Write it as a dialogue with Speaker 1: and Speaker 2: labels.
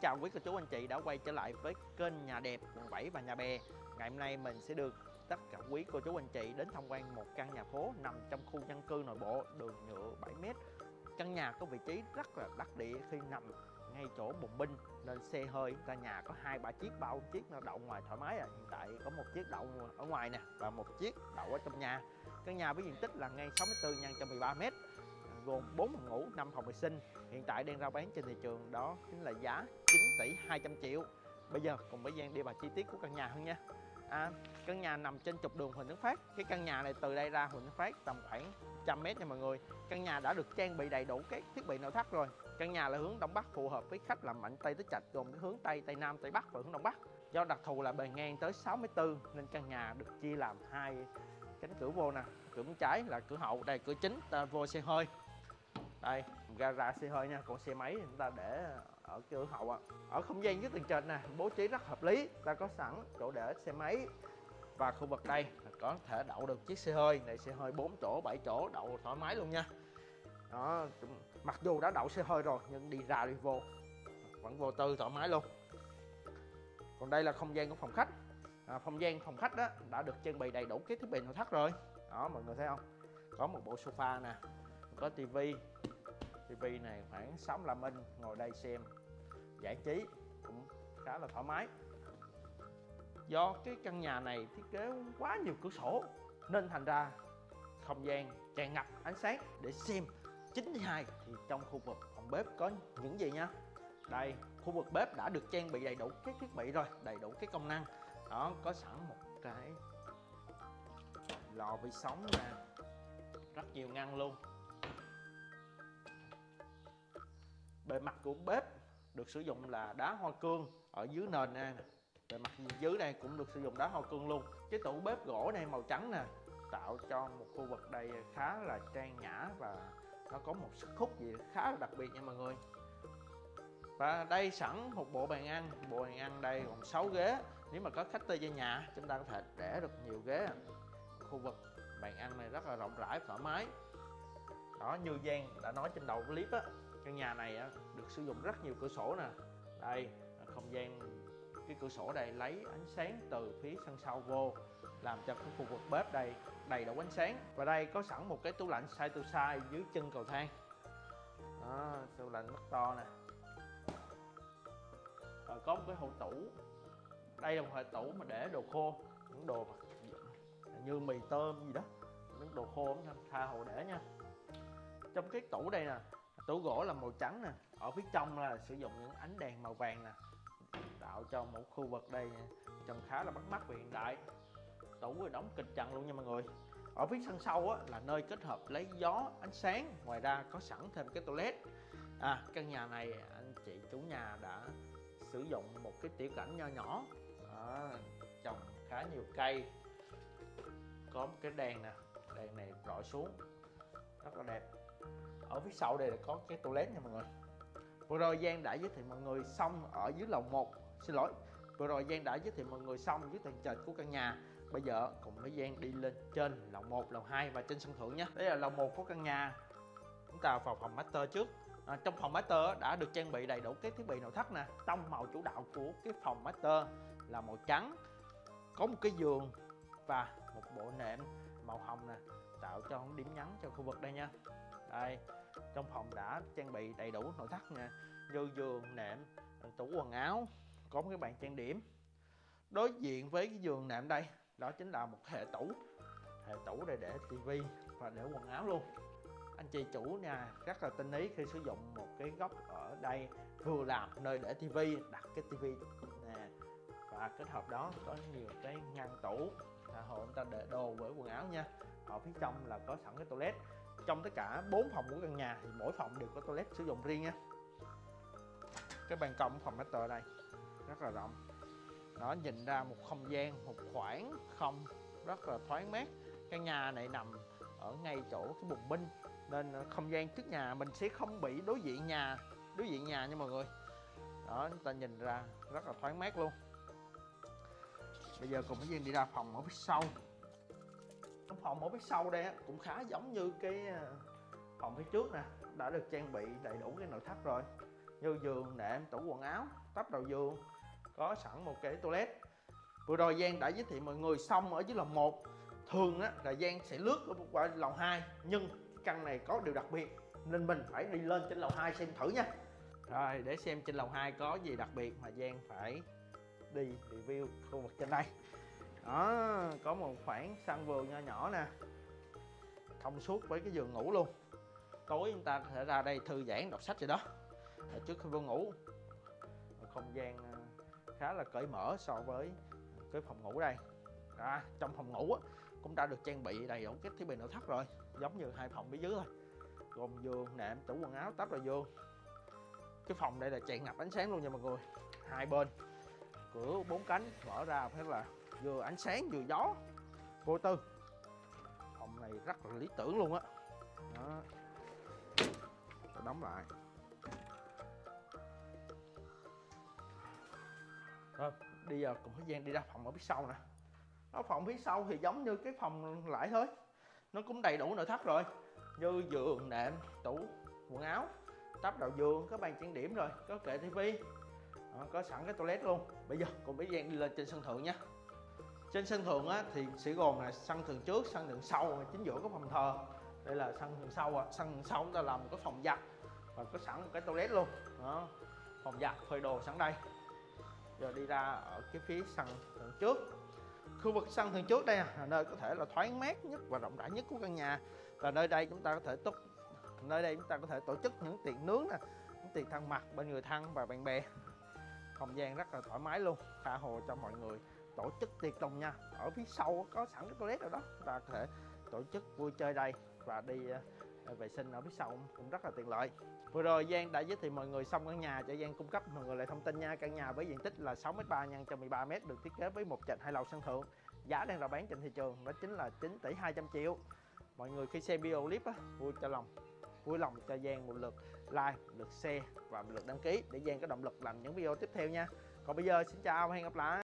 Speaker 1: Xin chào quý cô chú anh chị đã quay trở lại với kênh Nhà Đẹp quận 7 và Nhà Bè. Ngày hôm nay mình sẽ đưa tất cả quý cô chú anh chị đến tham quan một căn nhà phố nằm trong khu dân cư nội bộ, đường nhựa 7m. Căn nhà có vị trí rất là đắc địa khi nằm ngay chỗ bùng binh nên xe hơi căn nhà có 2-3 chiếc, 3-4 chiếc nó đậu ngoài thoải mái. Hiện tại có một chiếc đậu ở ngoài nè và một chiếc đậu ở trong nhà. Căn nhà với diện tích là ngay 64 x 113m, gồm 4 phòng ngủ, 5 phòng vệ sinh. Hiện tại đang rao bán trên thị trường đó chính là giá 9 tỷ 200 triệu. Bây giờ cùng với Giang đi vào chi tiết của căn nhà hơn nha. Căn nhà nằm trên trục đường Huỳnh Tấn Phát. Cái căn nhà này từ đây ra Huỳnh Tấn Phát tầm khoảng 100m nha mọi người. Căn nhà đã được trang bị đầy đủ các thiết bị nội thất rồi. Căn nhà là hướng đông bắc phù hợp với khách làm mạnh Tây Tứ Trạch, gồm cái hướng Tây, Tây Nam, Tây Bắc và hướng đông bắc. Do đặc thù là bề ngang tới 64 nên căn nhà được chia làm hai cánh cửa vô nè. Cửa bên trái là cửa hậu, đây cửa chính ta vô xe hơi. Đây gara xe hơi nha, còn xe máy thì chúng ta để ở cửa hậu ạ. Ở không gian dưới tầng trệt nè bố trí rất hợp lý, ta có sẵn chỗ để xe máy và khu vực đây là có thể đậu được chiếc xe hơi này. Xe hơi 4 chỗ 7 chỗ đậu thoải mái luôn nha. Đó, mặc dù đã đậu xe hơi rồi nhưng đi ra đi vô vẫn vô tư thoải mái luôn. Còn đây là không gian của phòng khách. Không gian phòng khách đó đã được trang bị đầy đủ các thiết bị nội thất rồi. Đó mọi người thấy không, có một bộ sofa nè, có tivi này khoảng 65 inch, ngồi đây xem giải trí cũng khá là thoải mái. Do cái căn nhà này thiết kế quá nhiều cửa sổ nên thành ra không gian tràn ngập ánh sáng. Để xem 92 thì trong khu vực phòng bếp có những gì nha. Đây, khu vực bếp đã được trang bị đầy đủ các thiết bị rồi, đầy đủ các công năng. Đó, có sẵn một cái lò vi sóng nè, rất nhiều ngăn luôn. Bề mặt của bếp được sử dụng là đá hoa cương ở dưới nền nè. Bề mặt dưới đây cũng được sử dụng đá hoa cương luôn. Cái tủ bếp gỗ này màu trắng nè, tạo cho một khu vực đây khá là trang nhã và nó có một sức hút gì khá là đặc biệt nha mọi người. Và đây sẵn một bộ bàn ăn. Bộ bàn ăn đây gồm 6 ghế. Nếu mà có khách tới chơi nhà chúng ta có thể để được nhiều ghế. Khu vực bàn ăn này rất là rộng rãi, thoải mái. Đó, như Giang đã nói trên đầu clip á, căn nhà này được sử dụng rất nhiều cửa sổ nè. Đây không gian, cái cửa sổ đây lấy ánh sáng từ phía sân sau vô, làm cho cái khu vực bếp đây đầy đủ ánh sáng. Và đây có sẵn một cái tủ lạnh side to side dưới chân cầu thang. Đó, tủ lạnh rất to nè. Rồi có một cái hộp tủ. Đây là một hệ tủ mà để đồ khô, những đồ như mì tôm gì đó, những đồ khô tha hồ để nha. Trong cái tủ đây nè, tủ gỗ là màu trắng nè, ở phía trong là sử dụng những ánh đèn màu vàng nè, tạo cho một khu vực đây trông khá là bắt mắt và hiện đại. Tủ rồi đóng kịch trần luôn nha mọi người. Ở phía sân sau á, là nơi kết hợp lấy gió ánh sáng, ngoài ra có sẵn thêm cái toilet. Căn nhà này anh chị chủ nhà đã sử dụng một cái tiểu cảnh nho nhỏ. Trồng khá nhiều cây, có một cái đèn nè, đèn này rọi xuống rất là đẹp. Ở phía sau đây là có cái toilet nha mọi người. Vừa rồi Giang đã giới thiệu mọi người xong ở dưới lầu 1. Xin lỗi, vừa rồi Giang đã giới thiệu mọi người xong dưới tầng trệt của căn nhà. Bây giờ cùng với Giang đi lên trên lầu 1, lầu 2 và trên sân thượng nha. Đây là lầu 1 của căn nhà. Chúng ta vào phòng master trước. Trong phòng master đã được trang bị đầy đủ các thiết bị nội thất nè. Tông màu chủ đạo của cái phòng master là màu trắng, có một cái giường và một bộ nệm màu hồng nè, tạo cho một điểm nhấn cho khu vực đây nha. Đây, trong phòng đã trang bị đầy đủ nội thất nè, như giường, nệm, tủ quần áo, có một cái bàn trang điểm. Đối diện với cái giường nệm đây, đó chính là một hệ tủ để tivi và để quần áo luôn. Anh chị chủ nhà rất là tinh ý khi sử dụng một cái góc ở đây, vừa làm nơi để tivi, đặt cái tivi nè, và kết hợp đó có nhiều cái ngăn tủ hồ chúng ta để đồ với quần áo nha. Ở phía trong là có sẵn cái toilet. Trong tất cả 4 phòng của căn nhà thì mỗi phòng đều có toilet sử dụng riêng nha. Cái ban công phòng master đây rất là rộng. Nó nhìn ra một không gian, một khoảng không rất là thoáng mát. Căn nhà này nằm ở ngay chỗ cái bùng binh nên không gian trước nhà mình sẽ không bị đối diện nhà nha mọi người. Đó, chúng ta nhìn ra rất là thoáng mát luôn. Bây giờ cùng với Duyên đi ra phòng ở phía sau. Trong phòng ở phía sau đây cũng khá giống như cái phòng phía trước nè, đã được trang bị đầy đủ cái nội thất rồi. như giường, nệm, tủ quần áo, tắp đầu giường, có sẵn một cái toilet. Vừa rồi Giang đã giới thiệu mọi người xong ở dưới lầu 1. Thường á là Giang sẽ lướt qua lầu 2, nhưng căn này có điều đặc biệt nên mình phải đi lên trên lầu 2 xem thử nha. Rồi, để xem trên lầu 2 có gì đặc biệt mà Giang phải đi review khu vực trên đây. Đó, có một khoảng sân vườn nho nhỏ nè, thông suốt với cái giường ngủ luôn. Tối chúng ta có thể ra đây thư giãn đọc sách vậy đó trước khi vô ngủ. Không gian khá là cởi mở so với cái phòng ngủ đây. Trong phòng ngủ cũng đã được trang bị đầy đủ các thiết bị nội thất rồi, giống như hai phòng phía dưới thôi, gồm giường, nệm, tủ quần áo, tắp đầu giường. Cái phòng đây là tràn ngập ánh sáng luôn nha mọi người. Hai bên cửa 4 cánh mở ra phải là vừa ánh sáng vừa gió, vô tư. Phòng này rất là lý tưởng luôn á. Đó. Tôi đóng lại. Rồi, bây giờ cùng thời gian đi ra phòng ở phía sau nè. Phòng phía sau thì giống như cái phòng lại thôi, nó cũng đầy đủ nội thất rồi, như giường, nệm, tủ quần áo, tắp đầu giường, có bàn trang điểm rồi, có kệ tivi, có sẵn cái toilet luôn. Bây giờ cùng với Giang đi lên trên sân thượng nha. Trên sân thượng thì sẽ gồm là sân thượng trước, sân thượng sau, chính giữa có phòng thờ. Đây là sân thượng sau. Sân thượng sau chúng ta làm một cái phòng giặt và có sẵn một cái toilet luôn. Đó. Phòng giặt phơi đồ sẵn đây. Giờ đi ra ở cái phía sân thượng trước. Khu vực sân thượng trước đây là nơi có thể là thoáng mát nhất và rộng rãi nhất của căn nhà. Và nơi đây chúng ta có thể tổ chức những tiệc nướng nè, những tiệc thân mật bên người thân và bạn bè. Không gian rất là thoải mái luôn, tha hồ cho mọi người tổ chức tiệc tùng nha. Ở phía sau có sẵn cái toilet rồi đó, chúng ta có thể tổ chức vui chơi đây và đi vệ sinh ở phía sau cũng rất là tiện lợi. Vừa rồi Giang đã giới thiệu mọi người xong căn nhà, cho Giang cung cấp mọi người lại thông tin nha. Căn nhà với diện tích là 6m3 x 113m, được thiết kế với một trệt 2 lầu sân thượng. Giá đang rao bán trên thị trường đó chính là 9 tỷ 200 triệu. Mọi người khi xem video clip vui lòng cho Giang một lượt like, một lượt share và một lượt đăng ký để Giang có động lực làm những video tiếp theo nha. Còn bây giờ xin chào và hẹn gặp lại.